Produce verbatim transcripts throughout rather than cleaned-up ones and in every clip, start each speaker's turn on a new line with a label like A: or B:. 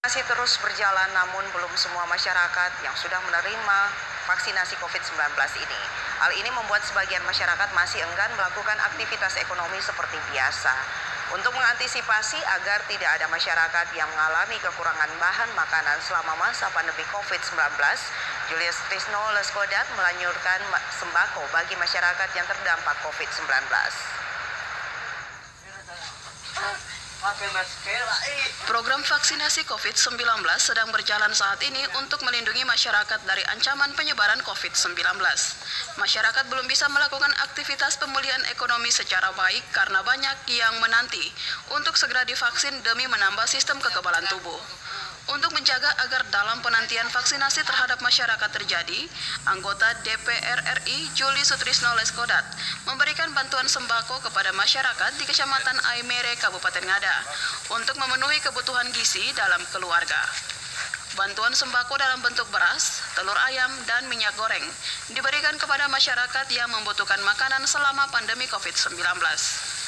A: Masih terus berjalan, namun belum semua masyarakat yang sudah menerima vaksinasi covid sembilan belas ini. Hal ini membuat sebagian masyarakat masih enggan melakukan aktivitas ekonomi seperti biasa. Untuk mengantisipasi agar tidak ada masyarakat yang mengalami kekurangan bahan makanan selama masa pandemi covid sembilan belas, Julius Trisno Leskodat meluncurkan sembako bagi masyarakat yang terdampak covid sembilan belas.
B: Program vaksinasi covid sembilan belas sedang berjalan saat ini untuk melindungi masyarakat dari ancaman penyebaran covid sembilan belas. Masyarakat belum bisa melakukan aktivitas pemulihan ekonomi secara baik karena banyak yang menanti untuk segera divaksin demi menambah sistem kekebalan tubuh. Untuk menjaga agar dalam penantian vaksinasi terhadap masyarakat terjadi, anggota D P R R I Juli Sutrisno Leskodat memberikan bantuan sembako kepada masyarakat di Kecamatan Aimere, Kabupaten Ngada untuk memenuhi kebutuhan gizi dalam keluarga. Bantuan sembako dalam bentuk beras, telur ayam, dan minyak goreng diberikan kepada masyarakat yang membutuhkan makanan selama pandemi covid sembilan belas.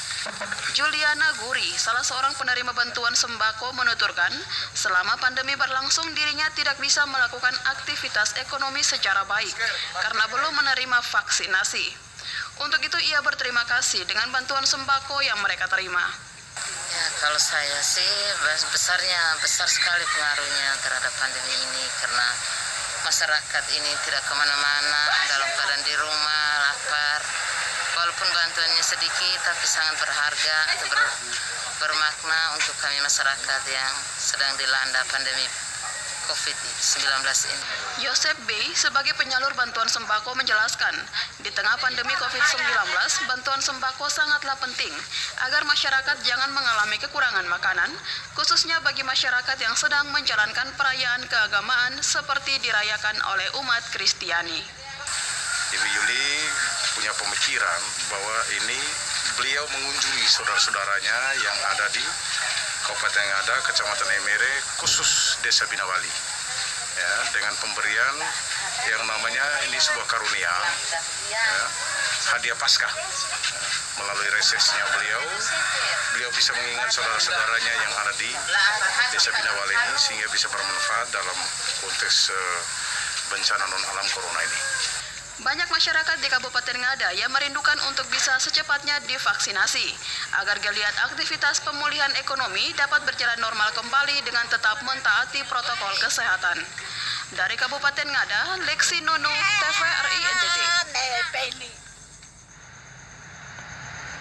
B: Juliana Guri, salah seorang penerima bantuan sembako, menuturkan selama pandemi berlangsung dirinya tidak bisa melakukan aktivitas ekonomi secara baik karena belum menerima vaksinasi. Untuk itu ia berterima kasih dengan bantuan sembako yang mereka terima.
C: Ya, kalau saya sih besarnya besar sekali pengaruhnya terhadap pandemi ini karena masyarakat ini tidak kemana-mana, dalam keadaan di rumah, lapar. Walaupun bantuannya sedikit, tapi sangat berharga atau ber, bermakna untuk kami masyarakat yang sedang dilanda pandemi covid sembilan belas ini.
B: Yosep B. sebagai penyalur bantuan sembako menjelaskan, di tengah pandemi covid sembilan belas, bantuan sembako sangatlah penting agar masyarakat jangan mengalami kekurangan makanan, khususnya bagi masyarakat yang sedang menjalankan perayaan keagamaan seperti dirayakan oleh umat Kristiani.
D: Ibu Yuli punya pemikiran bahwa ini beliau mengunjungi saudara-saudaranya yang ada di Kabupaten Ngada, Kecamatan Aimere, khusus Desa Binawali, ya, dengan pemberian yang namanya ini sebuah karunia, ya, hadiah Paskah. Melalui resesnya beliau, beliau bisa mengingat saudara-saudaranya yang ada di Desa Binawali ini sehingga bisa bermanfaat dalam konteks uh, bencana non-alam corona ini.
B: Banyak masyarakat di Kabupaten Ngada yang merindukan untuk bisa secepatnya divaksinasi, agar geliat aktivitas pemulihan ekonomi dapat berjalan normal kembali dengan tetap mentaati protokol kesehatan. Dari Kabupaten Ngada, Lexi Nunu, T V R I N T T.